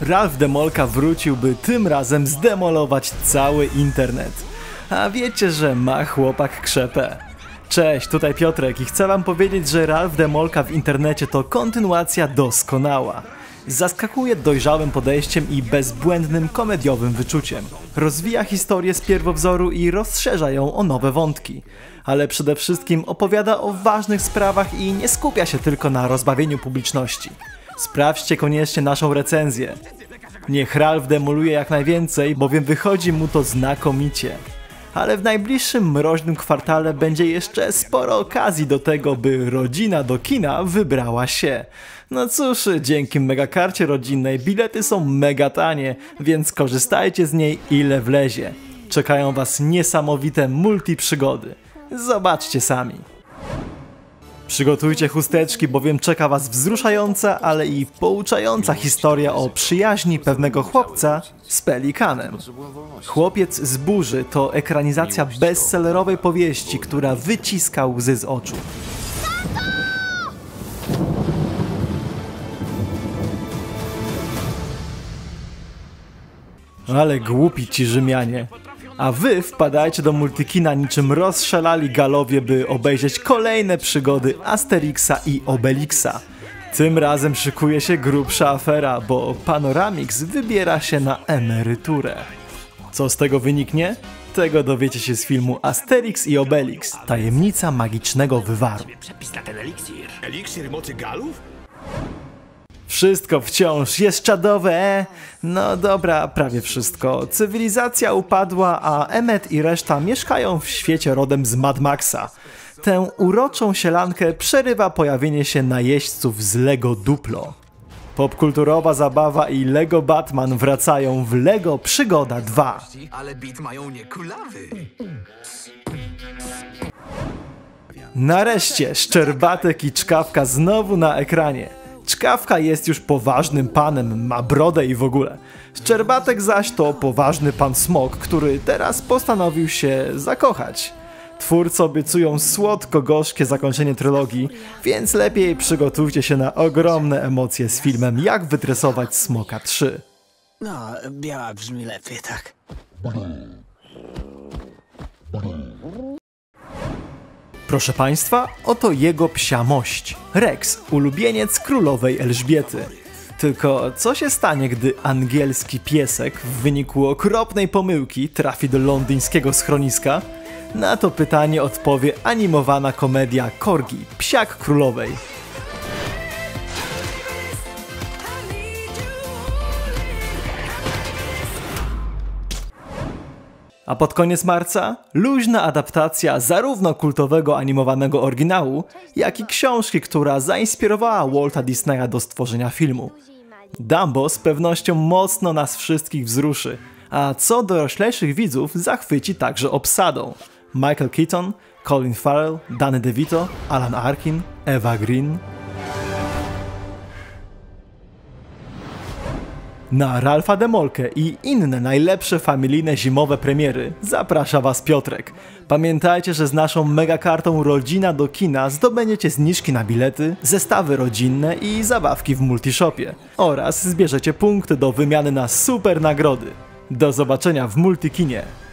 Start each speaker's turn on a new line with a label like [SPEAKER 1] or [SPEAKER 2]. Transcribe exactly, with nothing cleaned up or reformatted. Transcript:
[SPEAKER 1] Ralph Demolka wrócił, by tym razem zdemolować cały internet. A wiecie, że ma chłopak krzepę. Cześć, tutaj Piotrek i chcę wam powiedzieć, że Ralph Demolka w internecie to kontynuacja doskonała. Zaskakuje dojrzałym podejściem i bezbłędnym komediowym wyczuciem. Rozwija historię z pierwowzoru i rozszerza ją o nowe wątki. Ale przede wszystkim opowiada o ważnych sprawach i nie skupia się tylko na rozbawieniu publiczności. Sprawdźcie koniecznie naszą recenzję. Niech Ralph demoluje jak najwięcej, bowiem wychodzi mu to znakomicie. Ale w najbliższym mroźnym kwartale będzie jeszcze sporo okazji do tego, by rodzina do kina wybrała się. No cóż, dzięki megakarcie rodzinnej bilety są mega tanie, więc korzystajcie z niej ile wlezie. Czekają was niesamowite multi-przygody. Zobaczcie sami. Przygotujcie chusteczki, bowiem czeka was wzruszająca, ale i pouczająca historia o przyjaźni pewnego chłopca z pelikanem. Chłopiec z burzy to ekranizacja bestsellerowej powieści, która wyciska łzy z oczu. Ale głupi ci Rzymianie. A wy wpadajcie do multikina niczym rozszalali galowie, by obejrzeć kolejne przygody Asterixa i Obelixa. Tym razem szykuje się grubsza afera, bo Panoramix wybiera się na emeryturę. Co z tego wyniknie? Tego dowiecie się z filmu Asterix i Obelix – Tajemnica magicznego wywaru.
[SPEAKER 2] Przepis na ten eliksir. Eliksir mocy galów?
[SPEAKER 1] Wszystko wciąż jest czadowe, e? No dobra, prawie wszystko. Cywilizacja upadła, a Emmet i reszta mieszkają w świecie rodem z Mad Maxa. Tę uroczą sielankę przerywa pojawienie się najeźdźców z Lego Duplo. Popkulturowa zabawa i Lego Batman wracają w Lego Przygoda dwa.
[SPEAKER 2] Ale bit mają nie kulawy.
[SPEAKER 1] Nareszcie Szczerbatek i Czkawka znowu na ekranie. Czkawka jest już poważnym panem, ma brodę i w ogóle. Szczerbatek zaś to poważny pan Smok, który teraz postanowił się zakochać. Twórcy obiecują słodko-gorzkie zakończenie trylogii, więc lepiej przygotujcie się na ogromne emocje z filmem Jak wytresować Smoka trzy.
[SPEAKER 3] No, biała brzmi lepiej, tak.
[SPEAKER 1] Proszę Państwa, oto jego psia mość. Rex, ulubieniec królowej Elżbiety. Tylko co się stanie, gdy angielski piesek w wyniku okropnej pomyłki trafi do londyńskiego schroniska? Na to pytanie odpowie animowana komedia Corgi, psiak królowej. A pod koniec marca luźna adaptacja zarówno kultowego animowanego oryginału, jak i książki, która zainspirowała Walta Disneya do stworzenia filmu. Dumbo z pewnością mocno nas wszystkich wzruszy, a co doroślejszych widzów zachwyci także obsadą. Michael Keaton, Colin Farrell, Danny DeVito, Alan Arkin, Eva Green. Na Ralpha Demolkę i inne najlepsze familijne zimowe premiery zaprasza was Piotrek. Pamiętajcie, że z naszą megakartą Rodzina do kina zdobędziecie zniżki na bilety, zestawy rodzinne i zabawki w Multishopie. Oraz zbierzecie punkty do wymiany na super nagrody. Do zobaczenia w Multikinie.